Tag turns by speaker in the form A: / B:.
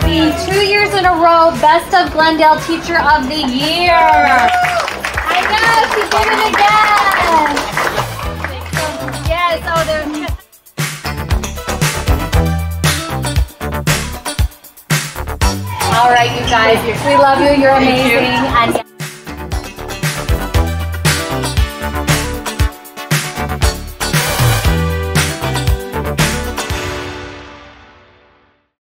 A: being 2 years in a row Best of Glendale Teacher of the Year. I know, she did it again. Yes, oh, there's... All right, you guys, we love you. You're amazing. And